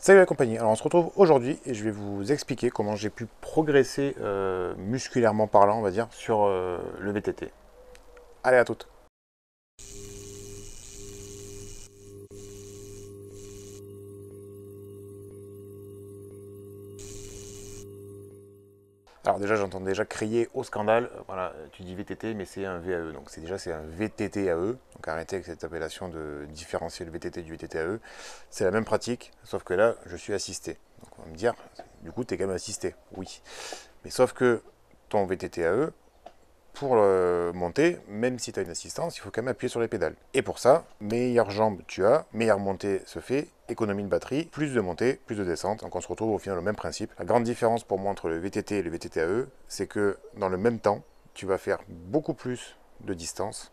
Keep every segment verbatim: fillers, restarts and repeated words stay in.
Salut la compagnie, alors on se retrouve aujourd'hui et je vais vous expliquer comment j'ai pu progresser euh, musculairement parlant, on va dire, sur euh, le V T T. Allez, à toutes. Alors déjà, j'entends déjà crier au scandale, euh, voilà, tu dis V T T, mais c'est un V A E, donc c'est déjà c'est un V T T A E, donc arrêtez avec cette appellation de différencier le V T T du V T T A E, c'est la même pratique, sauf que là, je suis assisté. Donc on va me dire, du coup, tu es quand même assisté, oui. Mais sauf que ton V T T A E, pour le monter, même si tu as une assistance, il faut quand même appuyer sur les pédales. Et pour ça, meilleure jambe tu as, meilleure montée se fait, économie de batterie, plus de montée, plus de descente. Donc on se retrouve au final au même principe. La grande différence pour moi entre le V T T et le V T T A E, c'est que dans le même temps, tu vas faire beaucoup plus de distance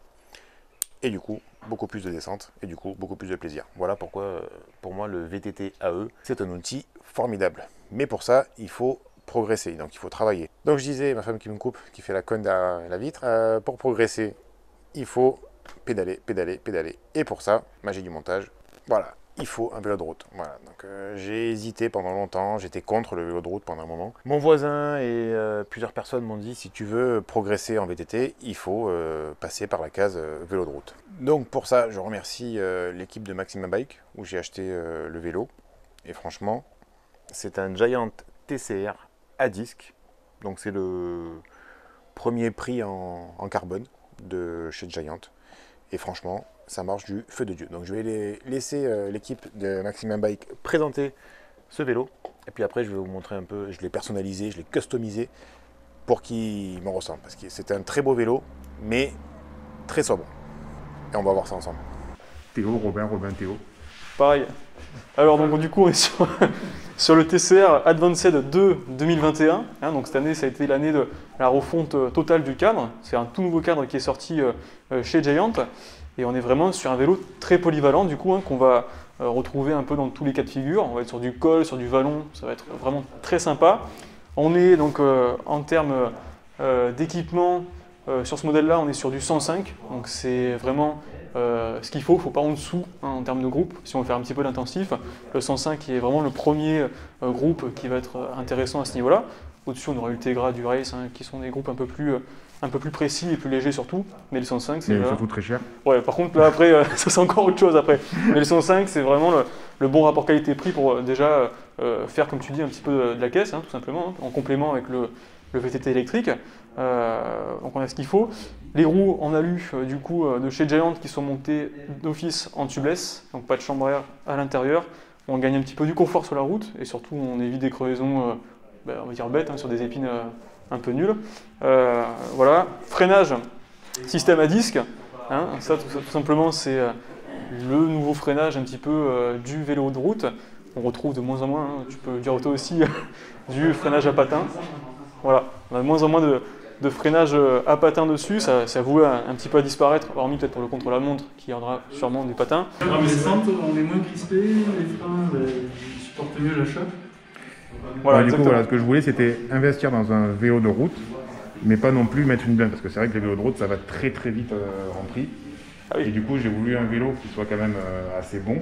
et du coup beaucoup plus de descente et du coup beaucoup plus de plaisir. Voilà pourquoi pour moi le V T T A E c'est un outil formidable. Mais pour ça, il faut progresser, donc il faut travailler. Donc je disais, ma femme qui me coupe, qui fait la conne à la vitre, euh, pour progresser, il faut pédaler, pédaler, pédaler. Et pour ça, magie du montage, voilà, il faut un vélo de route. Voilà, donc euh, j'ai hésité pendant longtemps, j'étais contre le vélo de route pendant un moment. Mon voisin et euh, plusieurs personnes m'ont dit, si tu veux progresser en V T T, il faut euh, passer par la case euh, vélo de route. Donc pour ça, je remercie euh, l'équipe de Maxima Bike, où j'ai acheté euh, le vélo. Et franchement, c'est un Giant T C R à disque. Donc c'est le premier prix en, en carbone de chez Giant. Et franchement, ça marche du feu de Dieu. Donc je vais les, laisser euh, l'équipe de Maxima Bike présenter ce vélo. Et puis après, je vais vous montrer un peu, je l'ai personnalisé, je l'ai customisé pour qu'il me ressemble. Parce que c'est un très beau vélo, mais très sobre. Et on va voir ça ensemble. Théo, Robin, Robin, Théo. Pareil. Alors donc du coup on est sur, sur le T C R Advanced deux deux mille vingt et un. Hein, donc cette année ça a été l'année de la refonte totale du cadre. C'est un tout nouveau cadre qui est sorti euh, chez Giant. Et on est vraiment sur un vélo très polyvalent du coup hein, qu'on va euh, retrouver un peu dans tous les cas de figure. On va être sur du col, sur du vallon, ça va être vraiment très sympa. On est donc euh, en termes euh, d'équipement, euh, sur ce modèle-là on est sur du cent cinq. Donc c'est vraiment Euh, ce qu'il faut, il ne faut pas en dessous hein, en termes de groupe, si on veut faire un petit peu d'intensif. Le cent cinq est vraiment le premier euh, groupe qui va être intéressant à ce niveau-là. Au-dessus, on aura eu le Tegra, du Race, hein, qui sont des groupes un peu plus, euh, un peu plus précis et plus légers surtout. Mais le cent cinq, c'est Mais là... surtout très cher. Ouais, par contre, là, après, euh, ça c'est encore autre chose après. Mais le cent cinq, c'est vraiment le, le bon rapport qualité-prix pour euh, déjà euh, faire, comme tu dis, un petit peu de, de la caisse, hein, tout simplement, hein, en complément avec le, le V T T électrique. Euh, donc on a ce qu'il faut. Les roues en alu euh, du coup euh, de chez Giant qui sont montées d'office en tubeless, donc pas de chambre à air à l'intérieur. On gagne un petit peu du confort sur la route et surtout on évite des crevaisons, euh, ben, on va dire bêtes, hein, sur des épines euh, un peu nulles. Euh, voilà. Freinage, système à disque. Hein, ça tout, tout simplement c'est euh, le nouveau freinage un petit peu euh, du vélo de route. On retrouve de moins en moins, hein, tu peux dire toi aussi, du freinage à patins. Voilà, on a de moins en moins de, de freinage à patins dessus, ça, ça voué un, un petit peu à disparaître, hormis peut-être pour le contre-la-montre qui aura sûrement des patins. Ouais, mais les centres, on est moins crispés, les freins ben, ils supportent mieux la choc. Voilà, Alors, du coup, exactement. voilà, ce que je voulais, c'était investir dans un vélo de route, mais pas non plus mettre une blinde, parce que c'est vrai que les vélos de route, ça va très très vite euh, en prix. Ah oui. Et du coup, j'ai voulu un vélo qui soit quand même euh, assez bon,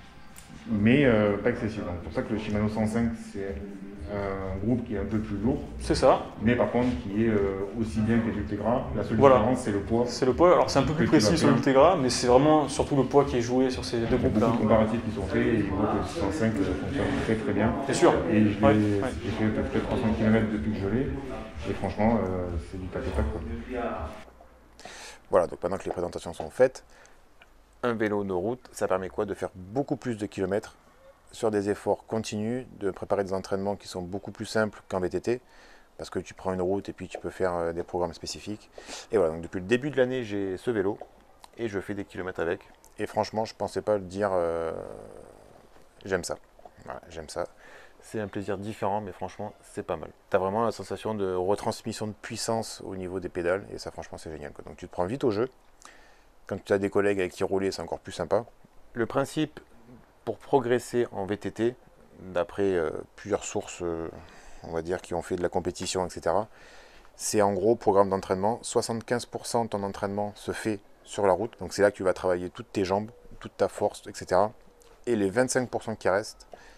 mais euh, pas excessif. Donc, c'est pour ça que le Shimano cent cinq, c'est un groupe qui est un peu plus lourd, C'est ça, mais par contre qui est euh, aussi bien que les Ultegra. La seule Voilà. différence, c'est le poids. c'est le poids. Alors c'est un peu plus Que tu vas précis sur faire. l'Ultegra, mais c'est vraiment surtout le poids qui est joué sur ces deux Il y a groupes-là. beaucoup de hein. comparatifs qui sont faits et je vois que le cent cinq fonctionne très très bien. C'est sûr. Et je l'ai- Ouais, ouais. j'ai fait peut-être trois cents kilomètres depuis que je l'ai. Et franchement, euh, c'est du tac au tac. Quoi. Voilà, donc pendant que les présentations sont faites, un vélo de route, ça permet quoi? De faire beaucoup plus de kilomètres sur des efforts continus, de préparer des entraînements qui sont beaucoup plus simples qu'en V T T, parce que tu prends une route et puis tu peux faire euh, des programmes spécifiques. Et voilà, donc depuis le début de l'année, j'ai ce vélo et je fais des kilomètres avec. Et franchement, je ne pensais pas le dire, euh, j'aime ça. Voilà, j'aime ça. C'est un plaisir différent, mais franchement, c'est pas mal. Tu as vraiment la sensation de retransmission de puissance au niveau des pédales, et ça, franchement, c'est génial, quoi. Donc tu te prends vite au jeu. Quand tu as des collègues avec qui rouler, c'est encore plus sympa. Le principe pour progresser en V T T, d'après euh, plusieurs sources, euh, on va dire, qui ont fait de la compétition, et cetera, c'est en gros programme d'entraînement. soixante-quinze pour cent de ton entraînement se fait sur la route. Donc c'est là que tu vas travailler toutes tes jambes, toute ta force, et cetera. Et les vingt-cinq pour cent qui restent,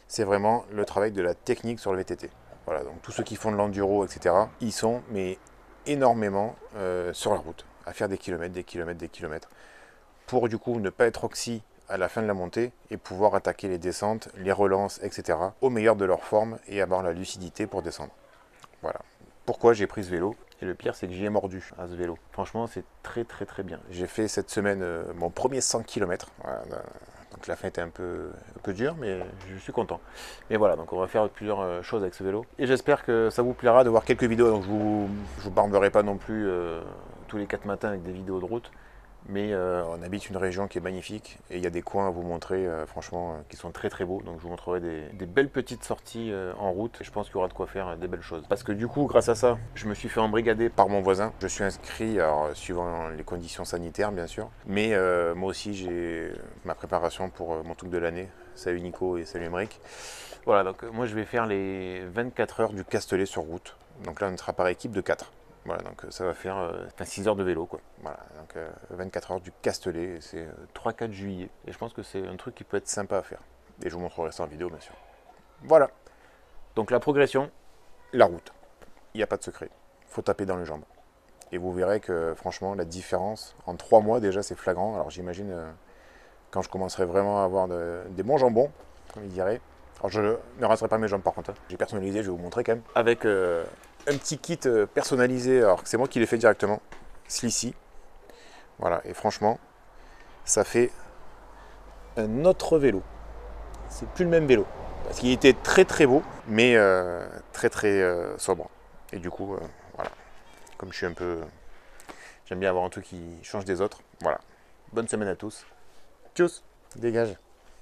c'est vraiment le travail de la technique sur le V T T. Voilà, donc tous ceux qui font de l'enduro, et cetera, ils sont mais énormément euh, sur la route, à faire des kilomètres, des kilomètres, des kilomètres, pour du coup ne pas être oxy à la fin de la montée et pouvoir attaquer les descentes, les relances, et cetera au meilleur de leur forme et avoir la lucidité pour descendre. Voilà. Pourquoi j'ai pris ce vélo? Et le pire, c'est que j'y ai mordu à ce vélo. Franchement, c'est très très très bien. J'ai fait cette semaine euh, mon premier cent kilomètres. Voilà, donc la fin était un peu, un peu dure, mais je suis content. Mais voilà, donc on va faire plusieurs euh, choses avec ce vélo. Et j'espère que ça vous plaira de voir quelques vidéos. Donc je vous, je vous barberai pas non plus euh, tous les quatre matins avec des vidéos de route. Mais euh, on habite une région qui est magnifique et il y a des coins à vous montrer, euh, franchement, euh, qui sont très très beaux. Donc je vous montrerai des, des belles petites sorties euh, en route et je pense qu'il y aura de quoi faire euh, des belles choses. Parce que du coup, grâce à ça, je me suis fait embrigader par mon voisin. Je suis inscrit, alors, suivant les conditions sanitaires bien sûr. Mais euh, moi aussi, j'ai ma préparation pour euh, mon truc de l'année. Salut Nico et salut Emeric. Voilà, donc euh, moi je vais faire les vingt-quatre heures du Castellet sur route. Donc là, on sera par équipe de quatre. Voilà, donc ça va faire euh, six heures de vélo, quoi. Voilà, donc euh, vingt-quatre heures du Castellet, c'est euh, trois quatre juillet. Et je pense que c'est un truc qui peut être sympa à faire. Et je vous montrerai ça en vidéo, bien sûr. Voilà. Donc la progression, la route. Il n'y a pas de secret. Il faut taper dans les jambes. Et vous verrez que, franchement, la différence, en trois mois déjà, c'est flagrant. Alors j'imagine, euh, quand je commencerai vraiment à avoir de, des bons jambons, comme il dirait. Alors je ne rincerai pas mes jambes, par contre. Hein. J'ai personnalisé, je vais vous montrer quand même. Avec... Euh, un petit kit personnalisé, alors que c'est moi qui l'ai fait directement, Slicy. Voilà, et franchement, ça fait un autre vélo. C'est plus le même vélo. Parce qu'il était très très beau, mais euh, très très euh, sobre. Et du coup, euh, voilà. Comme je suis un peu... J'aime bien avoir un truc qui change des autres. Voilà. Bonne semaine à tous. Tchuss. Dégage.